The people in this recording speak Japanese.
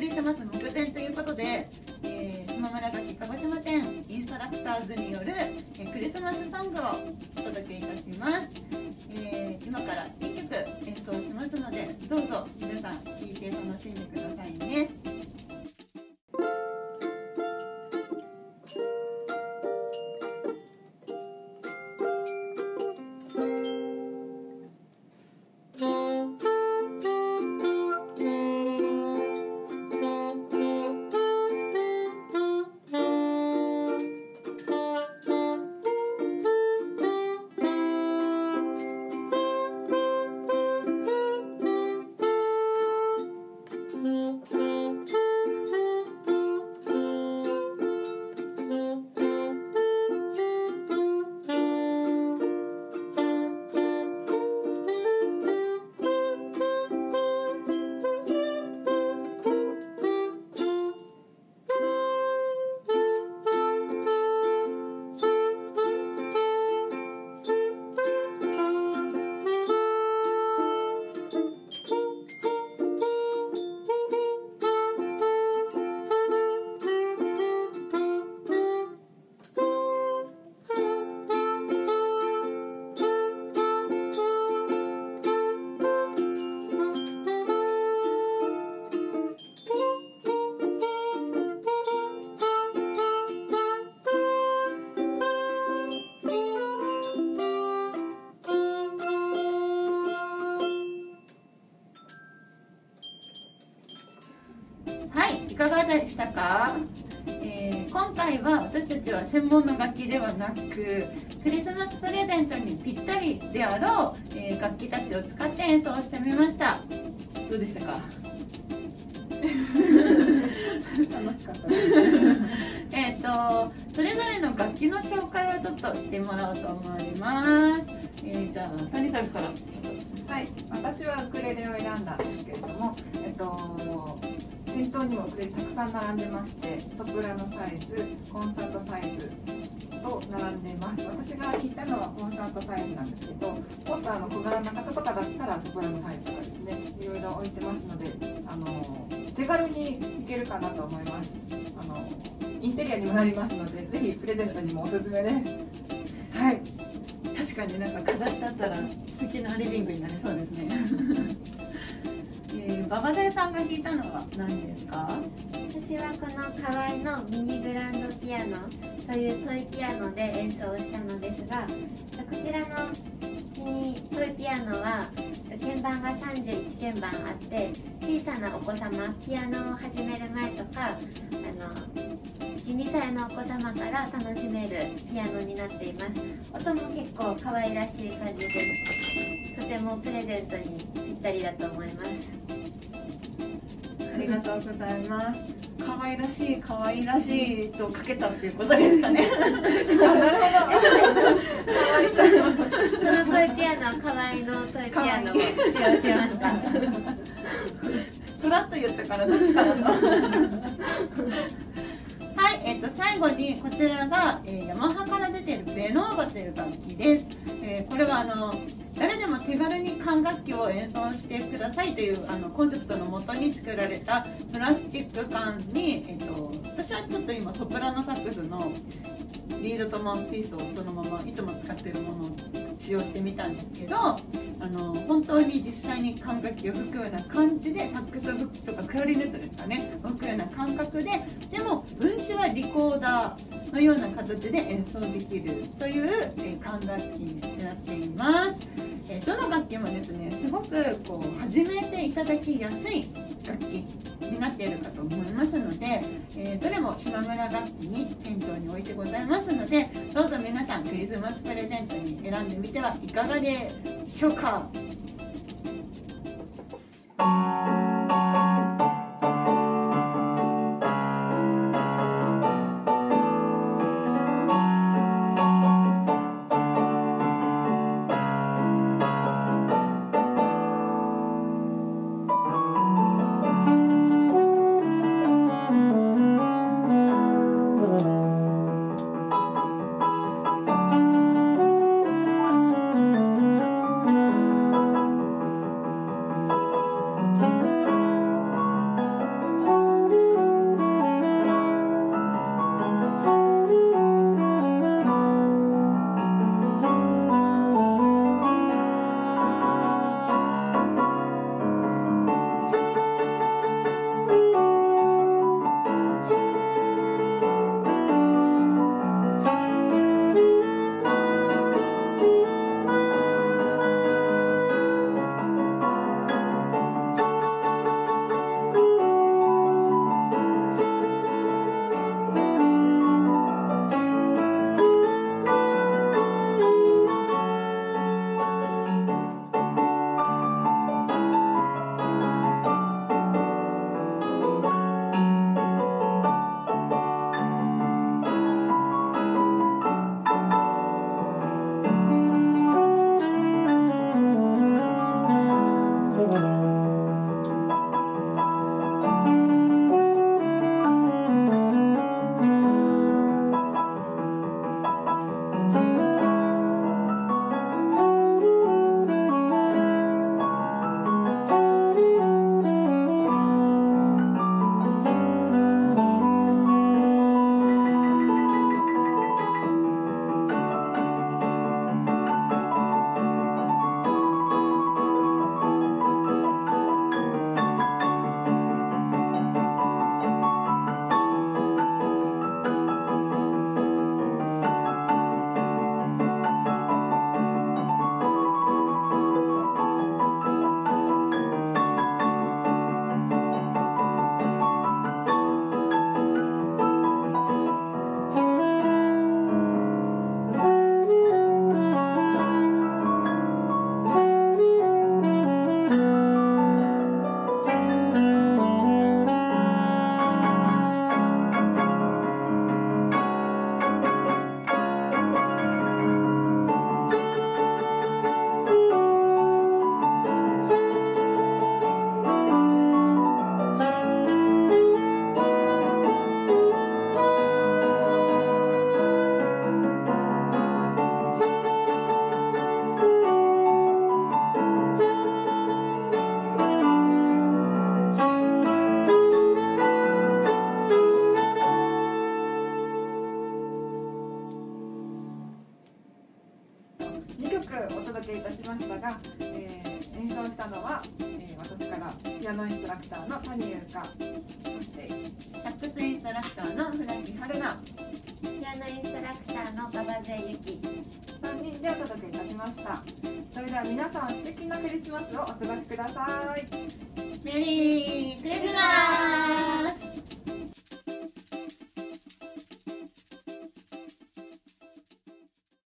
リスマス目前ということで、島村楽器鹿児島店インストラクターズによる、クリスマスソングをお届けいたします。今から1曲演奏しますので、どうぞ皆さん聴いて楽しんでくださいね。いかがでしたか？今回は私たちは専門の楽器ではなく、クリスマスプレゼントにぴったりであろう、楽器たちを使って演奏してみました。どうでしたか？ 楽しかったです。 それぞれの楽器の紹介をちょっとしてもらおうと思います。じゃあ谷さんから。 はい、私はウクレレを選んだんですけれども、店頭にもウクレレたくさん並んでまして、ソプラノサイズ、コンサートサイズと並んでいます。私が弾いたのはコンサートサイズなんですけど、もっと小柄な方とかだったらソプラノサイズとかですね、いろいろ置いてますので、手軽に弾けるかなと思います。インテリアにもなりますので、ぜひプレゼントにもおすすめです。はい。 確かになんか飾ってあったら素敵なリビングになりそうですね。馬場大さんが弾いたのは何ですか？ 私はこの河合のミニグランドピアノというトイピアノで演奏したのですが、こちらのミニトイピアノは鍵盤が31鍵盤あって、小さなお子様、ピアノを始める前とか1、2歳のお子様から楽しめるピアノになっています。音も結構可愛らしい感じで、とてもプレゼントにぴったりだと思います。 ありがとうございます。可愛らしい可愛らしいとかけたっていうことですかね。 なるほど。 そのトイピアノは河合のトイピアノを使用しました。 そらっと言ったからどっちかなと。はい、最後にこちらが、ヤマハから出ているベノーバという楽器です。これは誰でも手軽に管楽器を演奏してくださいというコンセプトのもとに作られたプラスチック管に、私はちょっと今ソプラノサックスのリードとマウスピースをそのままいつも使っているものを使用してみたんですけど、本当に実際に管楽器を吹くような感じでサックスを吹くとかクラリネットですかね、吹くような感覚で、でも運指はリコーダーのような形で演奏できるという、管楽器になっています。どの楽器もですね、すごく始めていただきやすい楽器になっているかと思いますので、どれも島村楽器に店頭に置いてございますので、どうぞ皆さんクリスマスプレゼントに選んでみてはいかがでしょうか。 演奏したのは、私からピアノインストラクターの谷優香、そしてサックスインストラクターの船木春菜、 ピアノインストラクターの馬場勢ゆき、 3人でお届けいたしました。それでは皆さん素敵なクリスマスをお過ごしください。 メリークリスマス。